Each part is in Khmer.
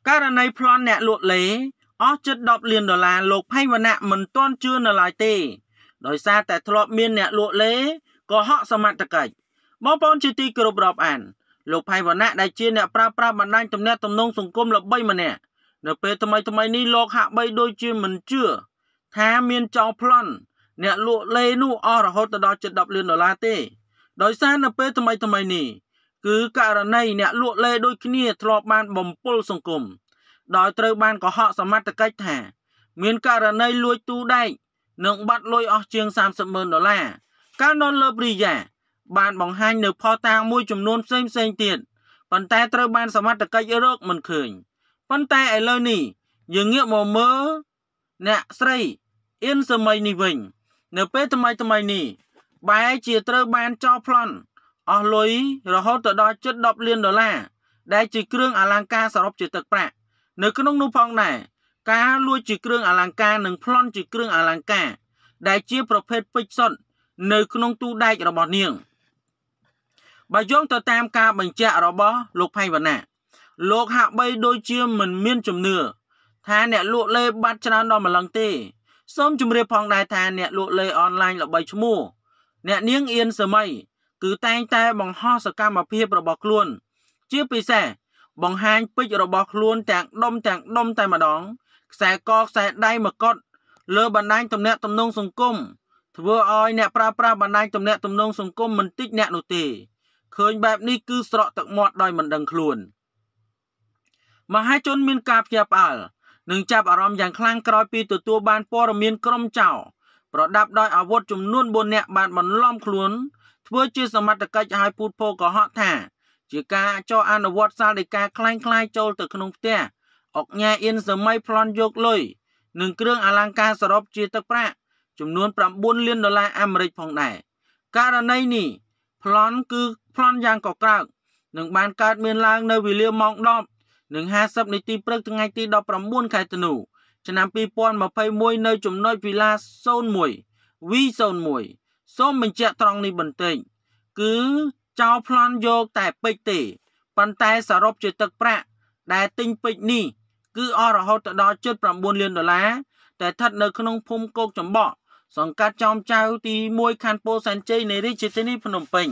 ករណីប្លន់អ្នកលក់លេអស់ជិត10លានដុល្លារលោកផៃវណ្ណៈមិនទាន់ជឿនៅឡើយទេដោយសារតែធ្លាប់មានអ្នកលក់លេកុហកសមត្ថកិច្ចបងប្អូនជាទីគោរពរាប់អានលោកផៃវណ្ណៈដែលជាអ្នកប្រើប្រាស់បណ្ដាញទំនាក់ទំនងសង្គមល្បីម្នាក់នៅពេលថ្មីនេះលោកហាក់បីដូចជាមិនជឿថាមានចោរប្លន់អ្នកលក់លេនោះអស់រហូតដល់ជិត10លានដុល្លារទេដោយសារនៅពេលថ្មីនេះគឺករណីអ្នកលក់លេដូចគ្នាធ្លាប់បានបំពុលសង្គមដោយត្រូវបានកុហកសមត្ថកិច្ចថាមានករណីលួចទូដែកនិងបាត់លុយអស់ជាង$30,000កាលនោះលើព្រីយ៉ាបានបង្ហាញនៅផតាងមួយចំនួនផ្សេងទៀតប៉ុន្តែត្រូវបានសមត្ថកិច្ចរកមិនឃើញប៉ុន្តែឥឡូវនេះយើងងាកមកមើលអ្នកស្រីអ៊ិនសម័យនេះវិញនៅពេលថ្មីនេះបែរជាត្រូវបានចោរប្លន់អស់លុយរហូតដល់ជិត10លានដុល្លារដែលជាគ្រឿងអលង្ការសរុបជាទឹកប្រាក់នៅក្នុងនោះផងដែរការលួចជាគ្រឿងអលង្ការនិងប្លន់ជាគ្រឿងអលង្ការដែលជាប្រភេទពេជ្រសុទ្ធនៅក្នុងទូដែករបស់នាងបើយោងទៅតាមការបញ្ជាក់របស់លោកផៃវណ្ណៈលោកហាក់បីដូចជាមិនមានជំនឿថាអ្នកលក់លេបាត់ច្រើនដល់ម្លឹងទេសូមជម្រាបផងដែរថាអ្នកលក់លេអនឡាញល្បីឈ្មោះអ្នកនាងអ៊ៀនសម័យគឺតែងតែបង្ហោះសកម្មភាពរបស់ខ្លួនជាពិសេសបង្ហាញពេជ្ររបស់ខ្លួនទាំងដុំតែម្ដងខ្សែកខ្សែដៃមកុដលើបណ្ដាញទំនាក់ទំនងសង្គមធ្វើឲ្យអ្នកប្រើប្រាស់បណ្ដាញទំនាក់ទំនងសង្គមមិនតិចអ្នកនោះទេឃើញបែបនេះគឺស្រក់ទឹកមាត់ដោយមិនដឹងខ្លួនមហាជនមានការភ្ញាក់ផ្អើលនិងចាប់អារម្មណ៍យ៉ាងខ្លាំងក្រោយពីទទួលបានព័ត៌មានក្រុមចោរប្រដាប់ដោយអាវុធចំនួន4នាក់បានបន្លំខ្លួនធ្វើជាសមត្ថកិច្ចឲ្យពូតភោកុហកថាជាការចោទអនុវត្តសាលដីកាคล้ายចូលទៅក្នុងផ្ទះអុកញ៉ាអ៊ិនសម័យប្លន់យកលុយនិងគ្រឿងអលង្ការសរុបជាទឹកប្រាក់ចំនួន$9លានអាមេរិកផងដែរករណីនេះប្លន់គឺប្លន់យ៉ាងកក្រើកនឹងបានកើតមានឡើងនៅវេលាម៉ោង10:50នាទីព្រឹកថ្ងៃទី19ខែធ្នូឆ្នាំ2021នៅចំណុចវីឡា01 V01 សូមបញ្ជាក់ត្រង់នេះបន្តិចគឺចោរប្លន់យកតែពេជ្រទេប៉ុន្តែសរុបជាទឹកប្រាក់ដែលទិញពេជ្រនេះគឺអស់រហូតដល់ជិត$9លានតែស្ថិតនៅក្នុងភូមិគោកចំបក់សង្កាត់ចោមចៅទី1ខណ្ឌពោធិ៍សែនជ័យនៃរាជធានីភ្នំពេញ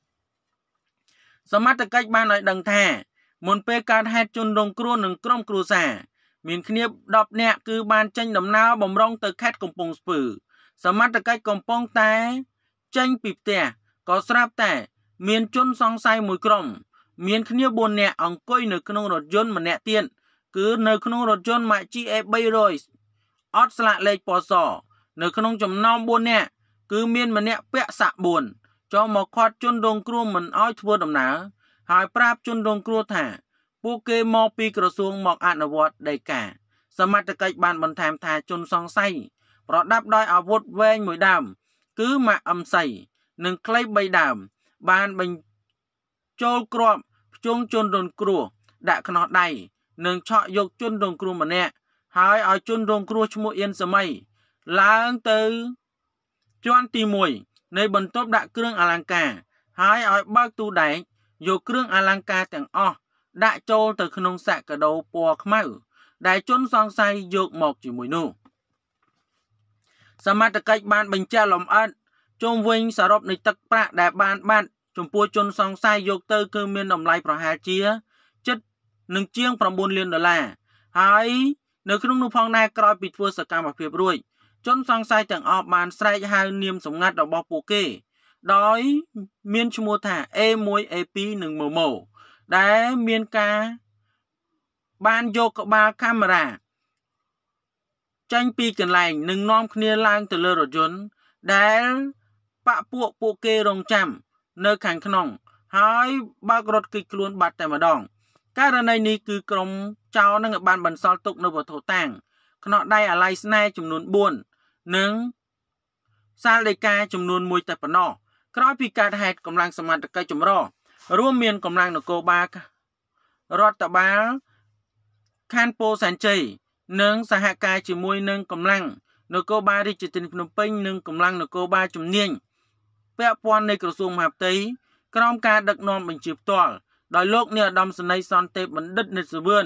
សមត្ថកិច្ចបានឲ្យដឹងថាមុនពេលកើតហេតុជនរងគ្រោះនិងក្រុមគ្រួសារមានគ្នា10នាក់គឺបានចេញដំណើរបម្រុងទៅខេត្តកំពង់ស្ពឺសមត្ថកិច្ចកំពុងតែចេញពីផ្ទះក៏ស្រាប់តែមានជនសង្ស័យមួយក្រុមមានគ្នា4នាក់អង្គុយនៅក្នុងរថយន្តម្នាក់ទៀតគឺនៅក្នុងរថយន្ត Maxi E300 អត់ស្លាកលេខពណ៌សនៅក្នុងចំណោម4នាក់គឺមានម្នាក់ពាក់សាក់4ចូលមកខាត់ជនរងគ្រោះមិនឲ្យធ្វើដំណើរហើយប្រាប់ជនរងគ្រោះថាពួកគេមកពីក្រសួងមកអនុវត្តដីកាសមត្ថកិច្ចបានបន្ថែមថាជនសង្ស័យប្រដាប់ដោយអាវុធវែងមួយដើមគឺម៉ាក់អឹមសៃនិងខ្លី3ដើមបានបញ្ចូលគ្រាប់ភ្ជង់ជនរងគ្រោះដាក់ខ្នោះដៃនិងឆក់យកជនរងគ្រោះម្នាក់ហើយឲ្យជនរងគ្រោះឈ្មោះអ៊ិនសម័យឡើងទៅជាន់ទី1នៃបន្ទប់ដាក់គ្រឿងអលង្ការហើយឲ្យបើកទូដែកយកគ្រឿងអលង្ការទាំងអស់ដាក់ចូលទៅក្នុងសាក់កាដូពណ៌ខ្មៅដែលជនសង្ស័យយកមកជាមួយនោះសមត្ថកិច្ចបានបញ្ជាក់លម្អិតជុំវិញសរុបនៃទឹកប្រាក់ដែលបានបាត់ចំពោះជនសង្ស័យយកទៅគឺមានតម្លៃប្រហែលជាជិតនឹងជាង$9លានហើយនៅក្នុងនោះផងដែរក្រោយពីធ្វើសកម្មភាពរួចជនសង្ស័យទាំងអស់បានស្រែកហៅនាមសម្ងាត់របស់ពួកគេដោយមានឈ្មោះថា A1 A2 និងម៉ូម៉ូដែលមានការបានយកក្បាលកាមេរ៉ាចេញពីកន្លែងនិងនាំគ្នាឡើងទៅលើរថយន្តដែលបាក់ពួកគេរងចាំនៅខាងក្នុងហើយបើករថគេចខ្លួនបាត់តែម្ដងករណីនេះគឺក្រុមចោរនឹងបានបន្សល់ទុកនៅវត្ថុតាំងខ្នោះដៃអាឡ័យស្នេហ៍ចំនួន4និងសាលដីកាចំនួន1តែប៉ុណ្ណោះក្រោយពីកើតហេតុកម្លាំងសមត្ថកិច្ចចម្រុះរួមមានកម្លាំងនគរបាលរដ្ឋបាលខណ្ឌពោធិ៍សែនជ័យនិងសហការជាមួយនឹងកម្លាំងនគរបាលរាជធានីភ្នំពេញនិងកម្លាំងនគរបាលជំនាញពាក់ព័ន្ធនៃក្រសួងមហាផ្ទៃក្រោមការដឹកនាំបញ្ជាផ្ទាល់ដោយលោកនាយឧត្តមសេនីយ៍សន្តិបណ្ឌិតនិតសវឿន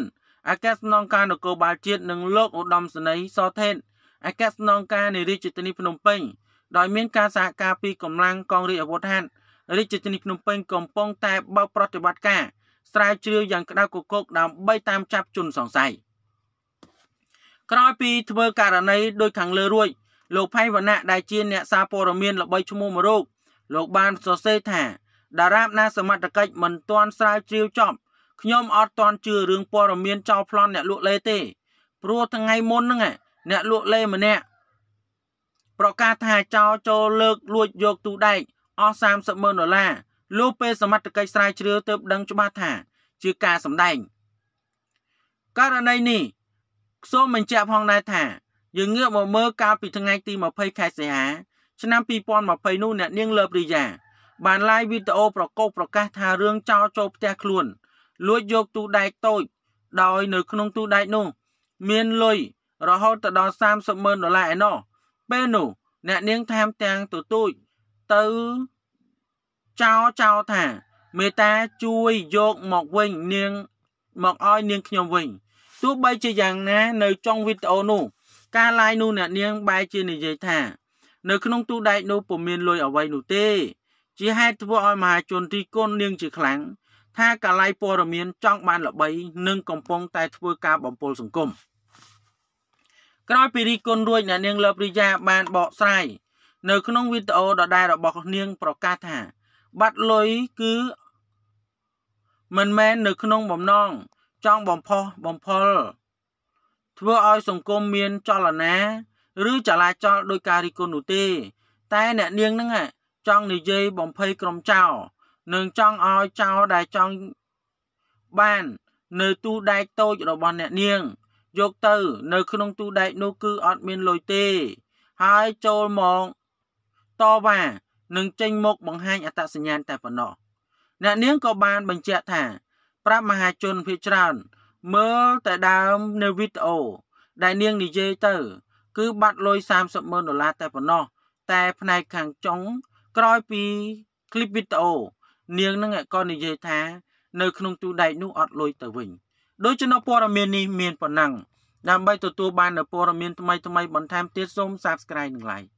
អាកាសស្នងការនគរបាលជាតិនិងលោកឧត្តមសេនីយ៍សថេនអាកាសស្នងការនៃរាជធានីភ្នំពេញដោយមានការសហការពីកម្លាំងកងរាជអាវុធហត្ថរាជធានីភ្នំពេញកំពុងតែបើកប្រតិបត្តិការស្រាវជ្រាវយ៉ាងក្តៅគគុកដើម្បីតាមចាប់ជនសង្ស័យក្រោយពីធ្វើករណីដោយខាងលើរួចលោកផៃវណ្ណៈដែលជាអ្នកសារព័ត៌មានល្បីឈ្មោះមួយរូបលោកបានសរសេរថាតារាបណាសមត្ថកិច្ចមិនទាន់ស្រាវជ្រាវចប់ខ្ញុំអត់ទាន់ជឿរឿងព័ត៌មានចោលប្លន់អ្នកលក់លេទេព្រោះថ្ងៃមុនហ្នឹងអ្នកលក់លេម្នាក់ប្រកាសថាចោលចូលលើកលួចយកទូដែកអស់$30,000លុះពេលសមត្ថកិច្ចស្រាវជ្រាវទើបដឹងច្បាស់ថាជាការសម្ដែងករណីនេះសូមបញ្ជាក់ផងដែរថាយើងងាកមកមើលកាលពីថ្ងៃទី20ខែសីហាឆ្នាំ2020នោះអ្នកនាងលើបរីយ៉ាបាន live វីដេអូប្រកបប្រកាសថារឿងចោលចូលផ្ទះខ្លួនលួចយកទូដែកតូចដោយនៅក្នុងទូដែកនោះមានលុយរហូតដល់$30,000ឯណោះពេលនោះអ្នកនាងថែមទាំងទទូចទៅចោលថាមេតាជួយយកមកវិញនាងមកឲ្យនាងខ្ញុំវិញទោះបីជាយ៉ាងណានៅចុងវីដេអូនោះការ live នោះអ្នកនាងបែរជានិយាយថានៅក្នុងទូដែកនោះពុំមានលុយអ្វីនោះទេជាហេតុធ្វើឲ្យមហាជនទីគុណនាងជាខ្លាំងថាកាល័យព័ត៌មានចង់បានល្បីនិងកំពុងតែធ្វើការបំពុលសង្គមក្រោយពីរីគុណរួចអ្នកនាងលើបរីយ៉ាបានបកស្រាយនៅក្នុងវីដេអូដដែលរបស់នាងប្រកាសថាបាត់លុយគឺមិនមែននៅក្នុងបំណងចង់បំផលធ្វើឲ្យសង្គមមានចលនាឬចលាចលដោយការរីគុណនោះទេតែអ្នកនាងហ្នឹងចង់និយាយបំភ័យក្រុមចៅនិងចង់ឲ្យចៅដែលចង់បាននៅទូដែកតូចរបស់អ្នកនាងយកទៅនៅក្នុងទូដែកនោះគឺអត់មានលុយទេហើយចូលមកតវ៉ានិងចេញមកបង្ហាញអត្តសញ្ញាណតែប៉ុណ្ណោះអ្នកនាងក៏បានបញ្ជាក់ថាប្រាប់មហាជនភាគច្រើនមើលតែដើមនៅវីដេអូដែលនាងនិយាយទៅគឺបាត់លុយ$30,000តែប៉ុណ្ណោះតែផ្នែកខាងចុងក្រោយពីคลิปវីដេអូនាងនឹងក៏និយាយថានៅក្នុងទូដែកនោះអត់លុយទៅវិញដូច្នោះព័ត៌មាននេះមានប៉ុណ្ណឹងដើម្បីទទួលបាននូវព័ត៌មានថ្មីបន្ថែមទៀតសូម Subscribe និង Like